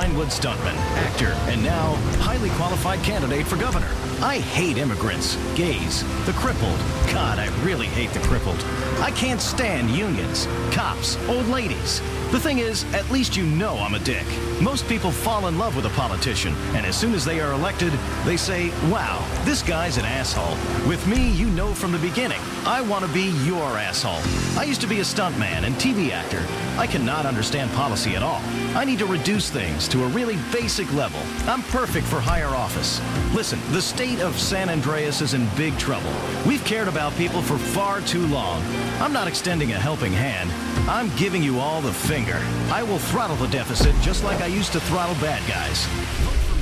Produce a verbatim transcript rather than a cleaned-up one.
Vinewood stuntman, actor, and now highly qualified candidate for governor. I hate immigrants, gays, the crippled. God, I really hate the crippled. I can't stand unions, cops, old ladies. The thing is, at least you know I'm a dick. Most people fall in love with a politician, and as soon as they are elected, they say, wow, this guy's an asshole. With me, you know from the beginning, I want to be your asshole. I used to be a stuntman and T V actor. I cannot understand policy at all. I need to reduce things to a really basic level. I'm perfect for higher office. Listen, the state of San Andreas is in big trouble. We've cared about people for far too long. I'm not extending a helping hand. I'm giving you all the finger. I will throttle the deficit just like I used to throttle bad guys.